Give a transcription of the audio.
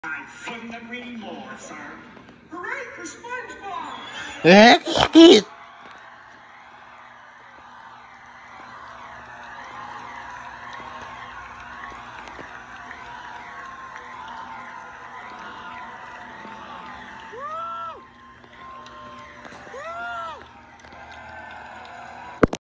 I couldn't agree more, sir. Hooray for SpongeBob!